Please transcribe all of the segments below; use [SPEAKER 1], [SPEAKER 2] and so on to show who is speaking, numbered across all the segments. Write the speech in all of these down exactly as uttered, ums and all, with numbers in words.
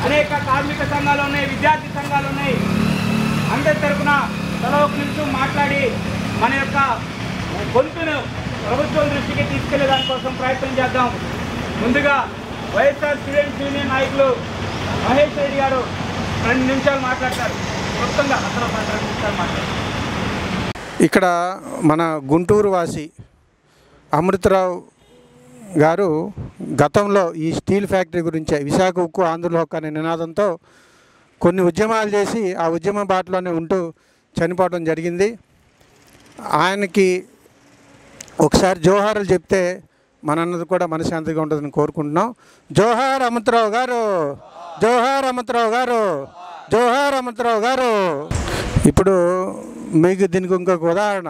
[SPEAKER 1] అనేక కార్మిక సంఘాలు ఉన్నాయి, విద్యార్థి సంఘాలు ఉన్నాయి. అందరి తరఫున తల ఒక నిమిషం మాట్లాడి మన యొక్క గొంతును ప్రభుత్వం దృష్టికి తీసుకెళ్లే దానికోసం ప్రయత్నం చేద్దాం. ముందుగా వైఎస్ఆర్ స్టూడెంట్స్ యూనియన్ నాయకులు మహేష్ రెడ్డి గారు రెండు నిమిషాలు మాట్లాడతారు. మొత్తంగా అందరూ రెండు నిమిషాలు మాట్లాడతారు.
[SPEAKER 2] ఇక్కడ మన గుంటూరు వాసి అమృతరావు గారు గతంలో ఈ స్టీల్ ఫ్యాక్టరీ గురించే విశాఖ ఉక్కు ఆంధ్రుల హక్కు అనే నినాదంతో కొన్ని ఉద్యమాలు చేసి ఆ ఉద్యమ బాటలోనే ఉంటూ చనిపోవడం జరిగింది. ఆయనకి ఒకసారి జోహార్లు చెప్తే మనందరూ కూడా మనశ్శాంతిగా ఉంటుందని కోరుకుంటున్నాం. జోహార్ అమృతరావు గారు, జోహార్ అమృతరావు గారు, జోహార్ అమృతరావు గారు. ఇప్పుడు మీకు దీనికి ఇంకొక ఉదాహరణ,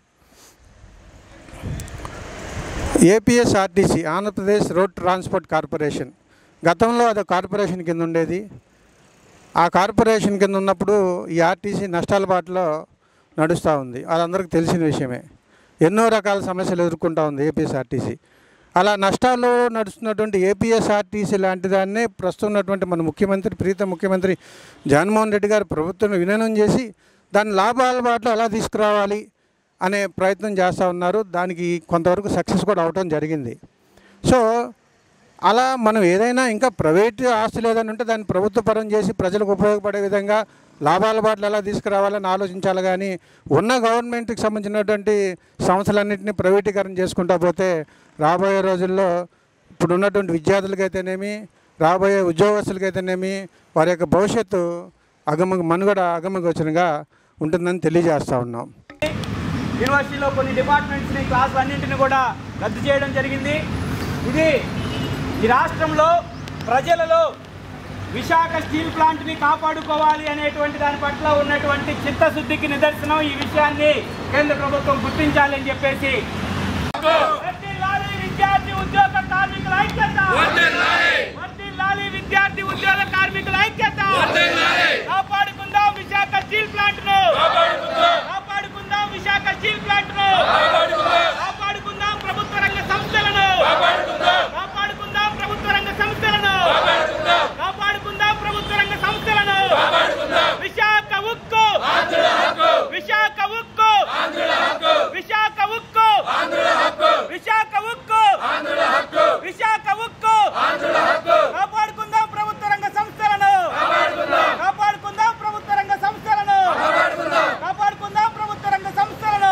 [SPEAKER 2] APSRTC Andhra Pradesh road transport corporation గతంలో అది కార్పొరేషన్ కింద ఉండేది. ఆ కార్పొరేషన్ కింద ఉన్నప్పుడు ఈ ఆర్టీసీ నష్టాల బాటలో నడుస్తూ ఉంది. అది అందరికీ తెలిసిన విషయమే. ఎన్నో రకాల సమస్యలు ఎదుర్కొంటూ ఉంది ఏపీఎస్ఆర్టీసీ. అలా నష్టాలు నడుస్తున్నటువంటి ఏపీఎస్ఆర్టీసీ లాంటి దాన్నే ప్రస్తుతం ఉన్నటువంటి మన ముఖ్యమంత్రి ప్రీత ముఖ్యమంత్రి జగన్మోహన్ రెడ్డి గారు ప్రభుత్వం విలీనం చేసి దాన్ని లాభాల బాటలో ఎలా తీసుకురావాలి అనే ప్రయత్నం చేస్తూ ఉన్నారు. దానికి కొంతవరకు సక్సెస్ కూడా అవటం జరిగింది. సో అలా మనం ఏదైనా ఇంకా ప్రైవేట్ ఆస్తులు ఏదైనా ఉంటే దాన్ని ప్రభుత్వపరం చేసి ప్రజలకు ఉపయోగపడే విధంగా లాభాల బాటలు ఎలా తీసుకురావాలని ఆలోచించాలి. కానీ ఉన్న గవర్నమెంట్కి సంబంధించినటువంటి సంస్థలన్నింటినీ ప్రైవేటీకరణ చేసుకుంటా పోతే రాబోయే రోజుల్లో ఇప్పుడు ఉన్నటువంటి విద్యార్థులకైతేనేమి, రాబోయే ఉద్యోగస్తులకైతేనేమి వారి యొక్క భవిష్యత్తు అగమ మనుగడ అగమగోచరంగా ఉంటుందని తెలియజేస్తూ ఉన్నాం.
[SPEAKER 1] యూనివర్సిటీలో కొన్ని డిపార్ట్మెంట్స్ని క్లాసులు అన్నింటినీ కూడా రద్దు చేయడం జరిగింది. ఇది ఈ రాష్ట్రంలో ప్రజలలో విశాఖ స్టీల్ ప్లాంట్ని కాపాడుకోవాలి అనేటువంటి దాని పట్ల ఉన్నటువంటి చిత్తశుద్ధికి నిదర్శనం. ఈ విషయాన్ని కేంద్ర ప్రభుత్వం గుర్తించాలి అని చెప్పేసి విద్యార్థి ఉద్యోగ కార్మికుల ఐక్యత, విద్యార్థి ఉద్యోగ కార్మికుల ఐక్యత. కాపాడుకుందాం విశాఖ స్టీల్ ప్లాంట్ ను, కాపాడుకుందాం విశాఖ స్టీల్ ప్లాంట్ ను, కాపాడుకుందాం ప్రభుత్వ రంగ సంస్థలను, కాపాడుకుందాం ప్రభుత్వ రంగ సంస్థలను, కాపాడుకుందాం ప్రభుత్వ రంగ సంస్థలను. విశాఖ ఉక్కు, విశాఖ ఉక్కు, విశాఖ ఉక్కు, విశాఖ ఉక్కు, విశాఖ ఉక్కు. కాపాడుకుందాం ప్రభుత్వ రంగ సంస్థలను, కాపాడుకుందాం ప్రభుత్వ రంగ సంస్థలను, కాపాడుకుందాం ప్రభుత్వ రంగ సంస్థలను.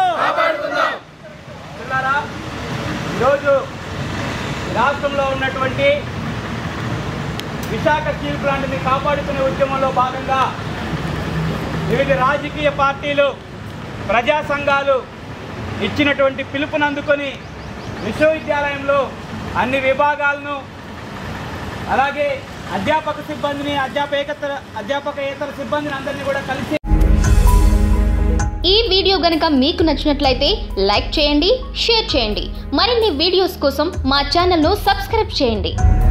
[SPEAKER 1] ఈరోజు రాష్ట్రంలో ఉన్నటువంటి విశాఖ స్టీల్ ప్లాంట్ని కాపాడుకునే ఉద్యమంలో భాగంగా వివిధ రాజకీయ పార్టీలు, ప్రజా సంఘాలు ఇచ్చినటువంటి పిలుపుని అందుకొని విశ్వవిద్యాలయంలో అన్ని విభాగాలను అలాగే అధ్యాపక సిబ్బందిని అధ్యాపకేతర అధ్యాపకేతర సిబ్బందిని అందరినీ కూడా కలిసి.
[SPEAKER 3] ఈ వీడియో గనుక మీకు నచ్చినట్లయితే లైక్ చేయండి, షేర్ చేయండి. మరిన్ని వీడియోస్ కోసం మా ఛానల్ను సబ్స్క్రైబ్ చేయండి.